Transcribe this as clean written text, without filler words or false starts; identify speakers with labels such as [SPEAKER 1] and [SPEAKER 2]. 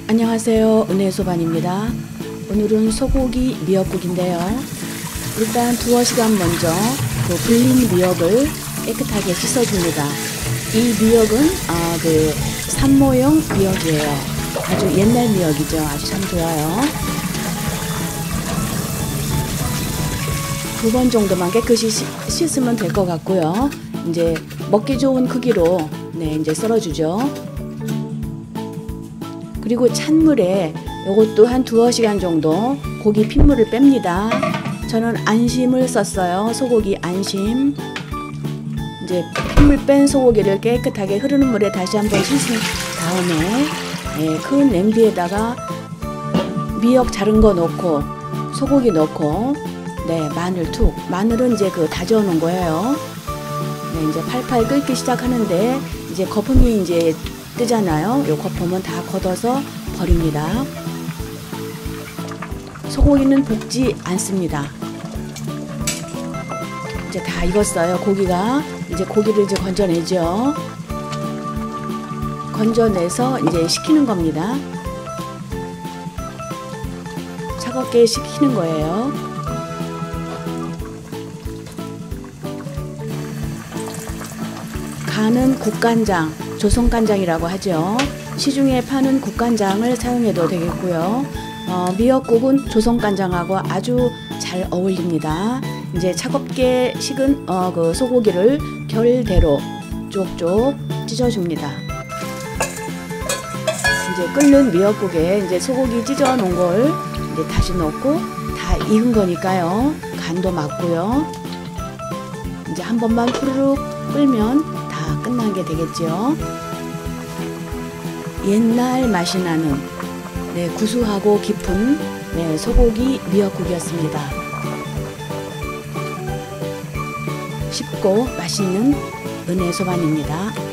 [SPEAKER 1] 안녕하세요. 은혜소반입니다. 오늘은 소고기 미역국인데요. 일단 두어 시간 먼저 그 불린 미역을 깨끗하게 씻어줍니다. 이 미역은 산모용 미역이에요. 아주 옛날 미역이죠. 아주 참 좋아요. 2번 정도만 깨끗이 씻으면 될 것 같고요. 이제 먹기 좋은 크기로 이제 썰어주죠. 그리고 찬물에 이것도 한 두어 시간 정도 고기 핏물을 뺍니다. 저는 안심을 썼어요. 소고기 안심. 이제 핏물 뺀 소고기를 깨끗하게 흐르는 물에 다시 한번 씻은 다음에 큰 냄비에다가 미역 자른 거 넣고 소고기 넣고 마늘 툭. 마늘은 이제 다져 놓은 거예요. 이제 팔팔 끓기 시작하는데 이제 거품이 이제 뜨잖아요. 요 거품은 다 걷어서 버립니다. 소고기는 볶지 않습니다. 이제 다 익었어요. 고기가. 이제 고기를 이제 건져내죠. 건져내서 이제 식히는 겁니다. 차갑게 식히는 거예요. 간은 국간장, 조선간장이라고 하죠. 시중에 파는 국간장을 사용해도 되겠고요. 미역국은 조선간장하고 아주 잘 어울립니다. 이제 차갑게 식은 그 소고기를 결대로 쪽쪽 찢어줍니다. 이제 끓는 미역국에 이제 소고기 찢어 놓은 걸 이제 다시 넣고 다 익은 거니까요. 간도 맞고요. 이제 한 번만 후루룩 끓면 다 끝난 게 되겠죠. 옛날 맛이 나는 구수하고 깊은 소고기 미역국이었습니다. 쉽고 맛있는 은혜소반입니다.